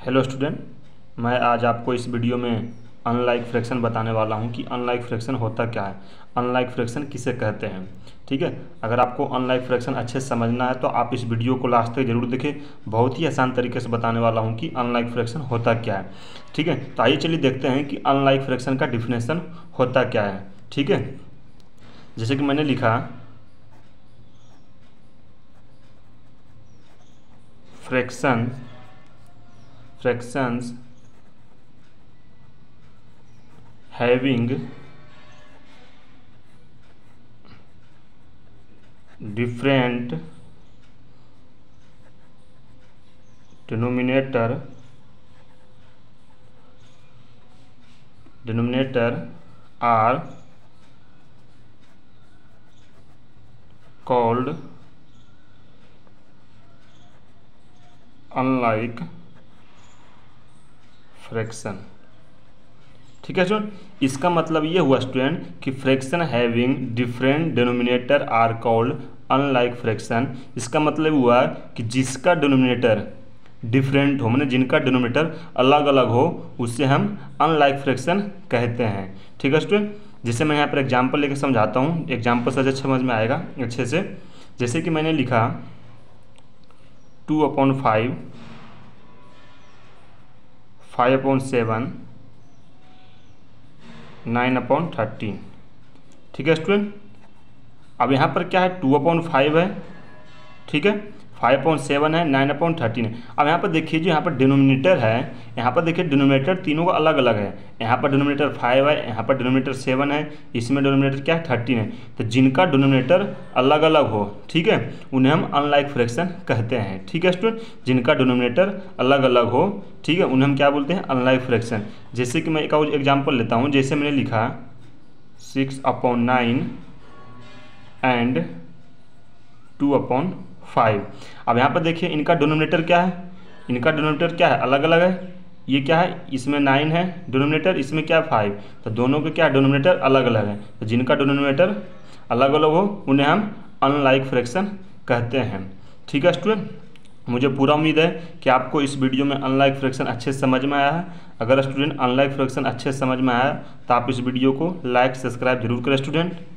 Hello student, मैं आज आपको इस वीडियो में अनलाइक फ्रैक्शन बताने वाला हूं कि अनलाइक फ्रैक्शन होता क्या है, अनलाइक फ्रैक्शन किसे कहते हैं। ठीक है, अगर आपको अनलाइक फ्रैक्शन अच्छे से समझना है तो आप इस वीडियो को लास्ट तक जरूर देखें। बहुत ही आसान तरीके से बताने वाला हूं कि अनलाइक फ्रैक्शन होता क्या है। ठीक है, तो आइए चलिए देखते हैं कि अनलाइक फ्रैक्शन का डिफिनेशन होता क्या है। ठीक है, जैसे कि मैंने लिखा fractions having different denominator are called unlike fraction. ठीक है स्टूडेंट, इसका मतलब ये हुआ स्टूडेंट कि fraction having different denominator are called unlike fraction. इसका मतलब हुआ कि जिसका डिनोमिनेटर डिफरेंट हो, माने जिनका डिनोमिनेटर अलग अलग हो, उससे हम अनलाइक फ्रैक्शन कहते हैं। ठीक है स्टूडेंट, जैसे मैं यहाँ पर एग्जाम्पल लेकर समझाता हूँ, एग्जाम्पल से अच्छा समझ में आएगा अच्छे से। जैसे कि मैंने लिखा 2/5, 5/7, 9/13। ठीक है स्टूडेंट, अब यहाँ पर क्या है, 2/5 है, ठीक है, 5/7 है, 9/13 है। अब यहाँ पर देखिए जो यहाँ पर डिनोमिनेटर है, यहाँ पर देखिए डिनोमिनेटर तीनों का अलग अलग है। यहाँ पर डिनोमिनेटर 5 है, यहाँ पर डिनोमिनेटर 7 है, इसमें डिनोमिनेटर क्या है, 13 है। तो जिनका डिनोमिनेटर अलग अलग हो, ठीक है, उन्हें हम अनलाइक फ्रैक्शन कहते हैं। ठीक है स्टूडेंट, जिनका डिनोमिनेटर अलग अलग हो, ठीक है, उन्हें हम क्या बोलते हैं, अनलाइक फ्रैक्शन। जैसे कि मैं एक और एग्जाम्पल लेता हूँ, जैसे मैंने लिखा 6/9 एंड 2/5। अब यहाँ पर देखिए इनका डिनोमिनेटर क्या है, इनका डिनोमिनेटर क्या है, अलग अलग है। ये क्या है, इसमें 9 है डिनोमिनेटर, इसमें क्या है 5, तो दोनों के क्या डिनोमिनेटर अलग अलग है। तो जिनका डिनोमिनेटर अलग अलग हो उन्हें हम अनलाइक फ्रैक्शन कहते हैं। ठीक है स्टूडेंट, मुझे पूरा उम्मीद है कि आपको इस वीडियो में अनलाइक फ्रैक्शन अच्छे से समझ में आया है। अगर स्टूडेंट अनलाइक फ्रैक्शन अच्छे से समझ में आया तो आप इस वीडियो को लाइक सब्सक्राइब जरूर करें स्टूडेंट।